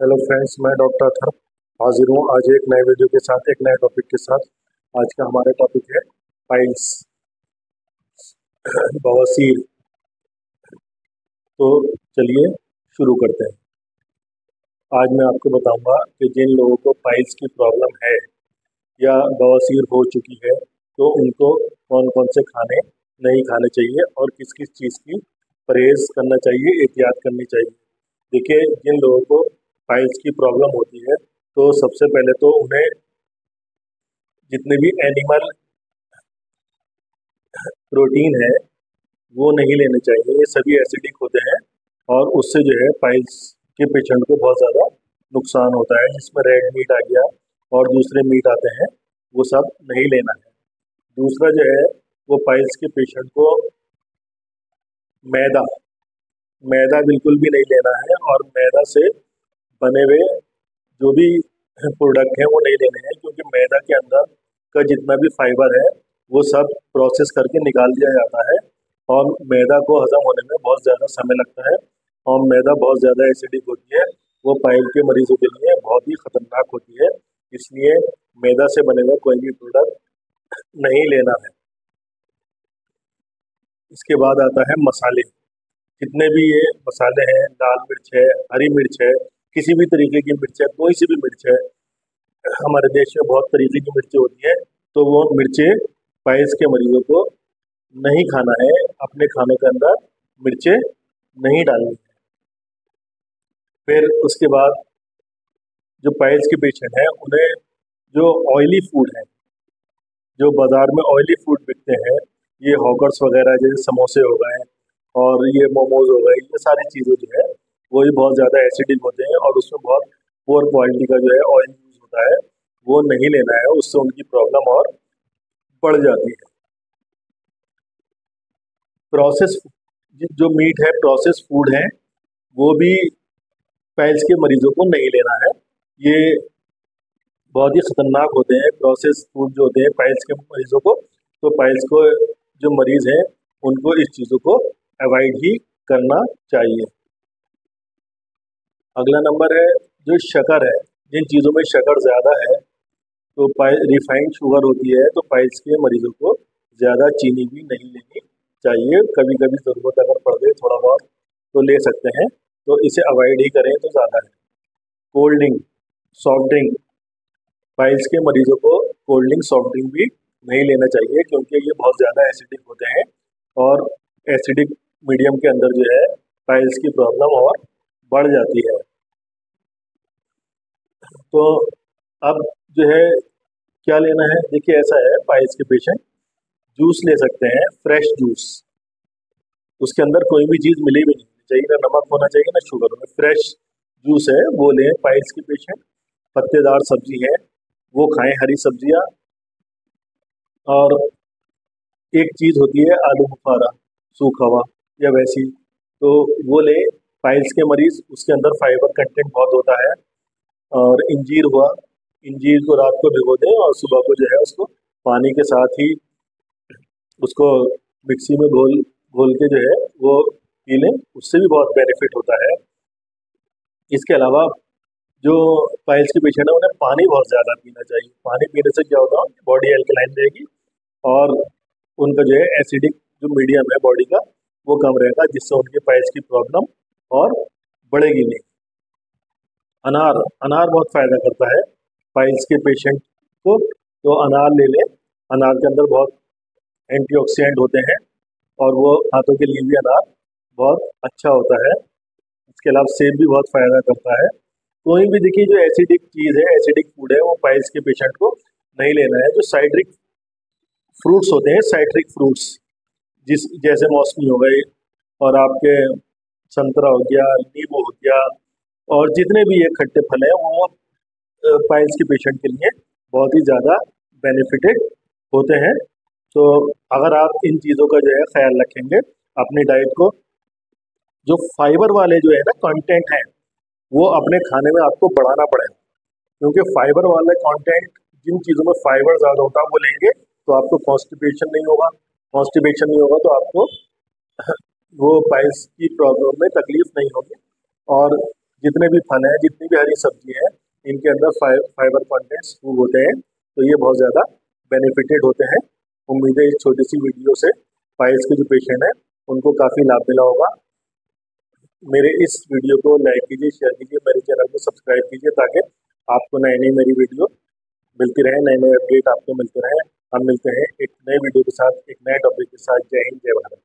Hello friends, मैं doctor Athar हाजिर हूँ आज एक नए वीडियो के साथ, एक नए टॉपिक के साथ। आज का हमारा टॉपिक है पाइल्स, बवासीर। तो चलिए शुरू करते हैं। आज मैं आपको बताऊंगा कि जिन लोगों को पाइल्स की प्रॉब्लम है या बवासीर हो चुकी है तो उनको कौन कौन से खाने नहीं खाने चाहिए और किस किस चीज़ की परहेज़ करना चाहिए, एहतियात करनी चाहिए। देखिए, जिन लोगों को पाइल्स की प्रॉब्लम होती है तो सबसे पहले तो उन्हें जितने भी एनिमल प्रोटीन है वो नहीं लेने चाहिए। ये सभी एसिडिक होते हैं और उससे जो है पाइल्स के पेशेंट को बहुत ज़्यादा नुकसान होता है, जिसमें रेड मीट आ गया और दूसरे मीट आते हैं, वो सब नहीं लेना है। दूसरा जो है वो पाइल्स के पेशेंट को मैदा मैदा बिल्कुल भी नहीं लेना है और मैदा से बने हुए जो भी प्रोडक्ट हैं वो नहीं लेने हैं, क्योंकि मैदा के अंदर का जितना भी फाइबर है वो सब प्रोसेस करके निकाल दिया जाता है और मैदा को हजम होने में बहुत ज़्यादा समय लगता है और मैदा बहुत ज़्यादा एसिडिक होती है। वो पाइल के मरीजों के लिए बहुत ही खतरनाक होती है, इसलिए मैदा से बने हुए कोई भी प्रोडक्ट नहीं लेना है। इसके बाद आता है मसाले। जितने भी ये मसाले हैं, लाल मिर्च है, हरी मिर्च है, किसी भी तरीके की मिर्च है, कोई सी भी मिर्च है, हमारे देश में बहुत तरीके की मिर्चें होती हैं, तो वो मिर्चें पाइल्स के मरीजों को नहीं खाना है। अपने खाने के अंदर मिर्चें नहीं डालनी है। फिर उसके बाद जो पाइल्स के पेशेंट हैं उन्हें जो ऑयली फूड है, जो बाजार में ऑयली फूड बिकते हैं, ये हॉकर्स वगैरह जैसे समोसे हो गए और ये मोमोज हो गए, ये सारी चीज़ें जो है वो ही बहुत ज़्यादा एसिडिक होते हैं और उसमें बहुत पुअर क्वालिटी का जो है ऑयल यूज़ होता है, वो नहीं लेना है। उससे उनकी प्रॉब्लम और बढ़ जाती है। प्रोसेस जो मीट है, प्रोसेस फूड है, वो भी पाइल्स के मरीजों को नहीं लेना है। ये बहुत ही खतरनाक होते हैं प्रोसेस फूड जो होते हैं पाइल्स के मरीजों को। तो पाइल्स को जो मरीज हैं उनको इस चीज़ों को अवॉइड ही करना चाहिए। अगला नंबर है जो शक्कर है। जिन चीज़ों में शक्कर ज़्यादा है, तो रिफाइंड शुगर होती है, तो पाइल्स के मरीजों को ज़्यादा चीनी भी नहीं लेनी चाहिए। कभी कभी ज़रूरत अगर पड़ गई थोड़ा बहुत तो ले सकते हैं, तो इसे अवॉइड ही करें तो ज़्यादा है। Cold drink, soft drink, piles के मरीजों को कोल्ड ड्रिंक, सॉफ्ट ड्रिंक भी नहीं लेना चाहिए, क्योंकि ये बहुत ज़्यादा एसिडिक होते हैं और एसिडिक मीडियम के अंदर जो है पाइल्स की प्रॉब्लम और बढ़ जाती है। तो अब जो है क्या लेना है, देखिए ऐसा है, पाइल्स के पेशेंट जूस ले सकते हैं, फ्रेश जूस। उसके अंदर कोई भी चीज़ मिली भी नहीं चाहिए, ना नमक होना चाहिए ना शुगर होना, फ्रेश जूस है वो लें पाइल्स के पेशेंट। पत्तेदार सब्जी है वो खाएं, हरी सब्जियां। और एक चीज़ होती है आलू बुखारा, सूखा हुआ या वैसी, तो वो ले पाइल्स के मरीज। उसके अंदर फाइबर कंटेंट बहुत होता है। और इंजीर हुआ, इंजीर को रात को भिगो दें और सुबह को जो है उसको पानी के साथ ही उसको मिक्सी में घोल घोल के जो है वो पी लें, उससे भी बहुत बेनिफिट होता है। इसके अलावा जो पाइल्स के पेशेंट है उन्हें पानी बहुत ज़्यादा पीना चाहिए। पानी पीने से क्या होगा, बॉडी एल्कलाइन रहेगी और उनका जो है एसिडिक जो मीडियम है बॉडी का वो कम रहेगा, जिससे उनके पाइल्स की प्रॉब्लम और बढ़ेगी नहीं। अनार अनार बहुत फ़ायदा करता है पाइल्स के पेशेंट को, तो अनार ले लें। अनार के अंदर बहुत एंटीऑक्सीडेंट होते हैं और वो हाथों के लिए भी अनार बहुत अच्छा होता है। इसके अलावा सेब भी बहुत फ़ायदा करता है। कोई भी देखिए जो एसिडिक चीज़ है, एसिडिक फूड है, वो पाइल्स के पेशेंट को नहीं लेना है। जो साइट्रिक फ्रूट्स होते हैं, साइट्रिक फ्रूट्स जिस जैसे मौसमी हो गए और आपके संतरा हो गया, नींबू हो गया, और जितने भी ये खट्टे फल हैं वो पाइल्स के पेशेंट के लिए बहुत ही ज़्यादा बेनिफिटेड होते हैं। तो अगर आप इन चीज़ों का जो है ख्याल रखेंगे अपनी डाइट को, जो फाइबर वाले जो है ना कंटेंट है वो अपने खाने में आपको बढ़ाना पड़ेगा, क्योंकि फाइबर वाले कंटेंट, जिन चीज़ों में फाइबर ज़्यादा होता है वो लेंगे तो आपको कॉन्स्टिपेशन नहीं होगा। कॉन्स्टिपेशन नहीं होगा तो आपको वो पाइल्स की प्रॉब्लम में तकलीफ नहीं होगी। और जितने भी फल हैं, जितनी भी हरी सब्जी हैं, इनके अंदर फाइबर कंटेंट्स खूब होते हैं, तो ये बहुत ज़्यादा बेनिफिटेड होते हैं। उम्मीद है इस छोटी सी वीडियो से पाइल्स के जो पेशेंट हैं उनको काफ़ी लाभ मिला होगा। मेरे इस वीडियो को लाइक कीजिए, शेयर कीजिए, मेरे चैनल को सब्सक्राइब कीजिए ताकि आपको नई नई मेरी वीडियो मिलती रहे, नए नए अपडेट आपको मिलते रहे। हम मिलते हैं एक नए वीडियो के साथ, एक नए टॉपिक के साथ। जय हिंद, जय भारत।